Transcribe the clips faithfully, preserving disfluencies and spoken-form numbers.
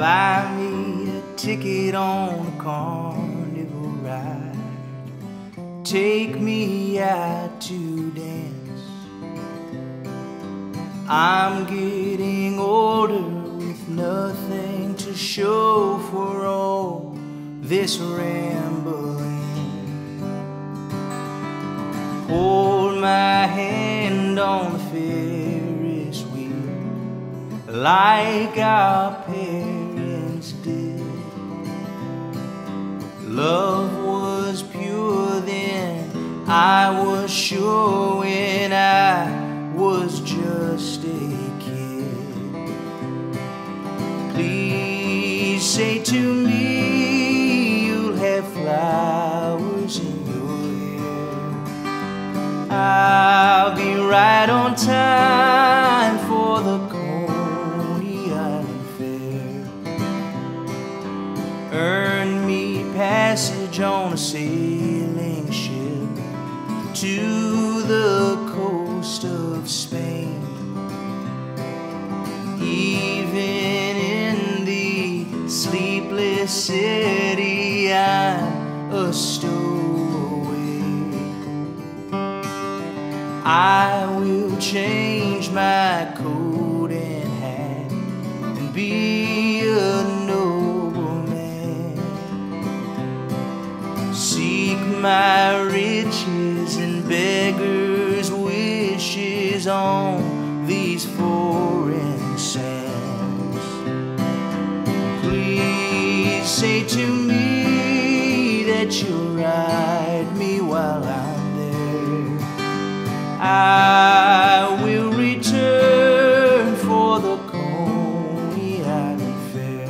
buy me a ticket on a carnival ride, take me out to dance. I'm getting older with nothing to show for all this rambling. Hold my hand on the Ferris wheel like our parents did. Love was pure then, I was sure when I was just a kid. Please say to me you'll have flowers in your hair. I'll be right on time for the Coney Island Fair. Earn me passage on a sailing ship to the coast of Spain. Even in the sleepless city, I'm a stowaway. I will change my coat and hat and be a nobleman. Seek my riches and beggars' wishes on these foreign sands. Please say to me that you'll ride me while I'm there. I will return for the Coney Island Fair.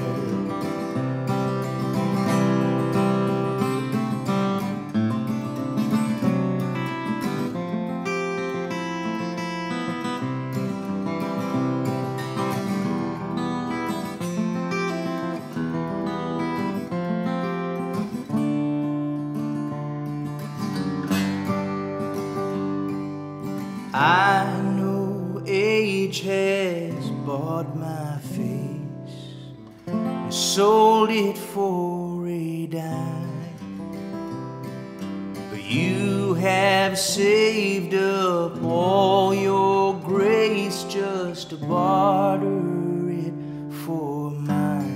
I know age has bought my face and sold it for a dime, but you have saved up all your grace just to barter it for mine.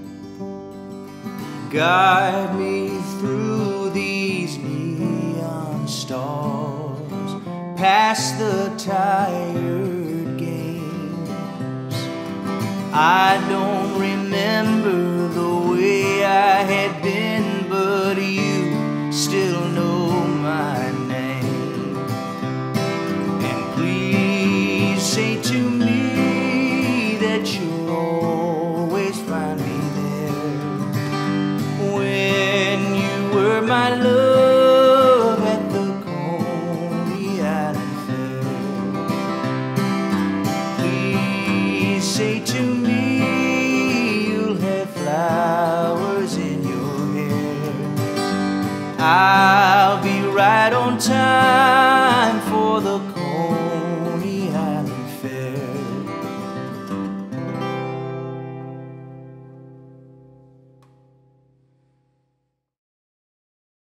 Guide me through these neon stars, past the tired games. I don't remember the way I had been, but you still know my name. And please say to me that you'll always find me there. When you were my love at the say to me you'll have flowers in your hair. I'll be right on time